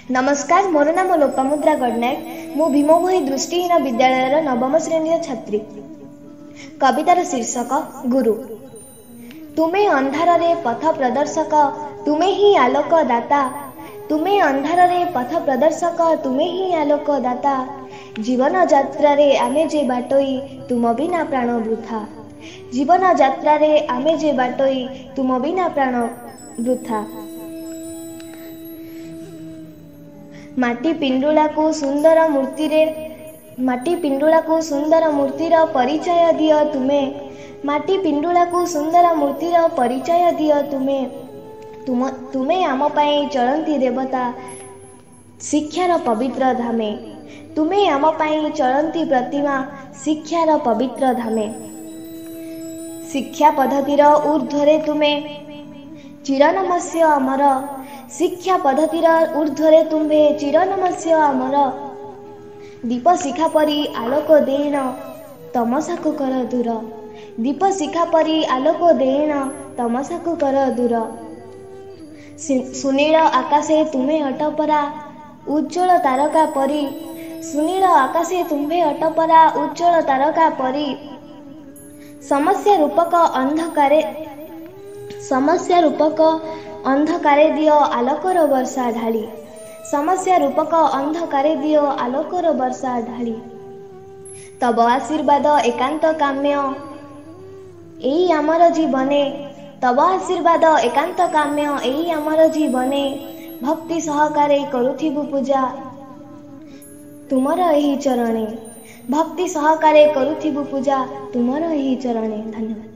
नमस्कार, मोर नाम लोपामुद्रा गडनायक। मु भीमभोई दृष्टिहीन विद्यालय नवम श्रेणी छात्री। कवितार शीर्षक गुरु। तुमे अंधार रे पथ प्रदर्शक, तुमे ही आलोक दाता। तुमे अंधार रे पथ प्रदर्शक, तुमे ही आलोक दाता। जीवन यात्रा रे आमे जे बाटोई, तुम बिना प्राण वृथा। जीवन यात्रा रे आमे जे बाटोई, तुम बिना प्राण वृथा। माटी पिंडुला को सुंदर मूर्ति रे, माटी पिंडुला को सुंदर मूर्तिर परिचय दियो तुमे। माटी पिंडुला को सुंदर मूर्तिर परिचय दियो तुमे। तुमे आम पाई चलंती देवता, शिक्षार पवित्र धामे। तुमे आम पाई चलंती प्रतिमा, शिक्षार पवित्र धामे। शिक्षा पद्धतिर ऊर्ध्वरे तुमे चिरनमस्य अमर। शिक्षा पद्धतिर ऊर्ध्वरे तुम्हे चिरनमस्य अमर। दीप शिखा परी आलोक देन, तमसा को कर दूर। दीप शिखा परी आलोक देन, तमसा को कर दूर। सुनील आकाशे तुम्हे अटपरा, उज्ज्वल तारका परी। सुनील आकाशे तुम्हे अटपरा, उज्ज्वल तारका परी। समस्या रूपक अंधकारे, समस्या रूपक अंधकारे दियो आलोकर वर्षा ढाली। समस्या रूपक अंधकारे दियो आलोकर वर्षा ढाली। तब आशीर्वाद एकांत काम्य, एई आमर जीवने। तब आशीर्वाद एकांत काम्य, एई आमर जीवने। भक्ति सहकारे करुथिबु पूजा, तुमर एही चरणे। भक्ति सहकारे करुथिबु पूजा, तुमर एही चरणे। धन्यवाद।